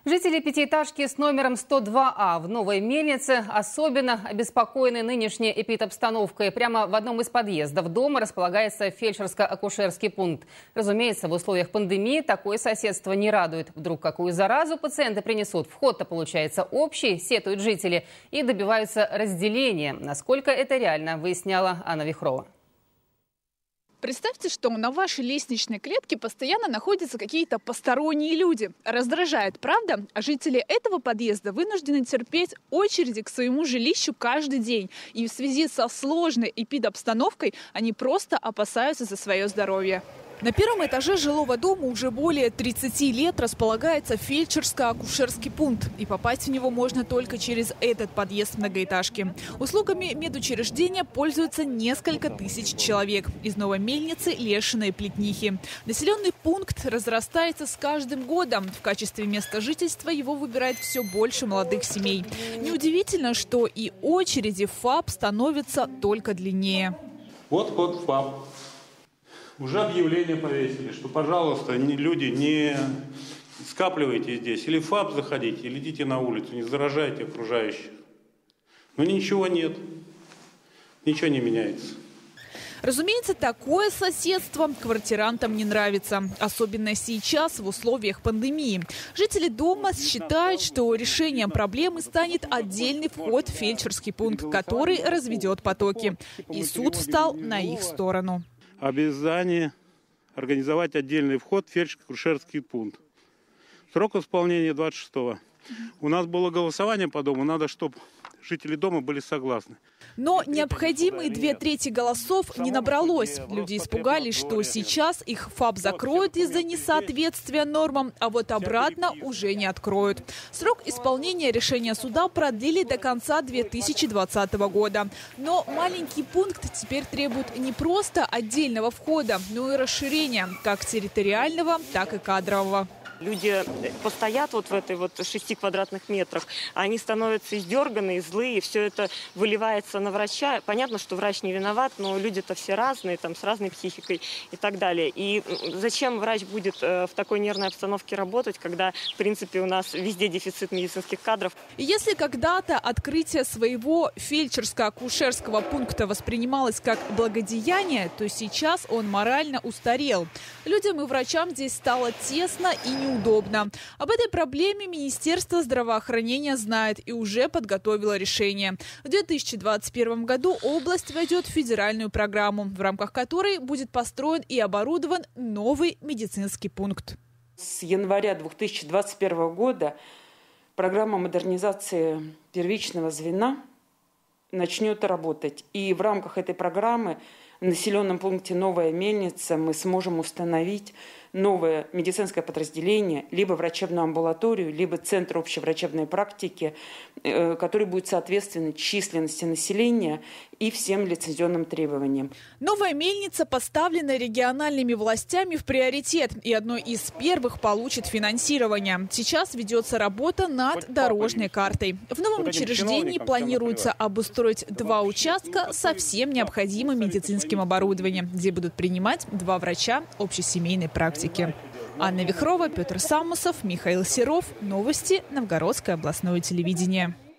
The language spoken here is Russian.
Жители пятиэтажки с номером 102А в Новой Мельнице особенно обеспокоены нынешней эпидобстановкой. Прямо в одном из подъездов дома располагается фельдшерско-акушерский пункт. Разумеется, в условиях пандемии такое соседство не радует. Вдруг какую заразу пациенты принесут? Вход-то получается общий, сетуют жители, и добиваются разделения. Насколько это реально, выясняла Анна Вихрова. Представьте, что на вашей лестничной клетке постоянно находятся какие-то посторонние люди. Раздражает, правда? А жители этого подъезда вынуждены терпеть очереди к своему жилищу каждый день. И в связи со сложной эпидобстановкой они просто опасаются за свое здоровье. На первом этаже жилого дома уже более 30 лет располагается фельдшерско-акушерский пункт. И попасть в него можно только через этот подъезд многоэтажки. Услугами медучреждения пользуются несколько тысяч человек. Из Новой Мельницы, Лешина и Плетнихи. Населенный пункт разрастается с каждым годом. В качестве места жительства его выбирает все больше молодых семей. Неудивительно, что и очереди в ФАП становятся только длиннее. Вот вход в ФАП. Уже объявление повесили, что, пожалуйста, люди, не скапливайтесь здесь. Или в ФАП заходите, или идите на улицу, не заражайте окружающих. Но ничего нет, ничего не меняется. Разумеется, такое соседство квартирантам не нравится. Особенно сейчас, в условиях пандемии. Жители дома считают, что решением проблемы станет отдельный вход в фельдшерский пункт, который разведет потоки. И суд встал на их сторону. Обязание организовать отдельный вход в фельдшерско-акушерский пункт. Срок исполнения 26-го. У нас было голосование по дому, надо, чтобы жители дома были согласны. Но необходимые 2/3 голосов не набралось. Люди испугались, что сейчас их ФАП закроют из-за несоответствия нормам, а вот обратно уже не откроют. Срок исполнения решения суда продлили до конца 2020 года. Но маленький пункт теперь требует не просто отдельного входа, но и расширения как территориального, так и кадрового. Люди постоят вот в этой 6 квадратных метрах, а они становятся издерганные, злые, все это выливается на врача. Понятно, что врач не виноват, но люди-то все разные, там, с разной психикой и так далее. И зачем врач будет в такой нервной обстановке работать, когда, в принципе, у нас везде дефицит медицинских кадров? Если когда-то открытие своего фельдшерско-акушерского пункта воспринималось как благодеяние, то сейчас он морально устарел. Людям и врачам здесь стало тесно и неудобно. Об этой проблеме Министерство здравоохранения знает и уже подготовило решение. В 2021 году область войдет в федеральную программу, в рамках которой будет построен и оборудован новый медицинский пункт. С января 2021 года программа модернизации первичного звена начнет работать. И в рамках этой программы в населенном пункте Новая Мельница мы сможем установить новое медицинское подразделение, либо врачебную амбулаторию, либо центр общеврачебной практики, который будет соответствовать численности населения и всем лицензионным требованиям. Новая Мельница поставлена региональными властями в приоритет и одной из первых получит финансирование. Сейчас ведется работа над дорожной картой. В новом учреждении планируется обустроить 2 участка со всем необходимым медицинским оборудованием, где будут принимать 2 врача общесемейной практики. Анна Вихрова, Петр Самусов, Михаил Серов. Новости. Новгородское областное телевидение.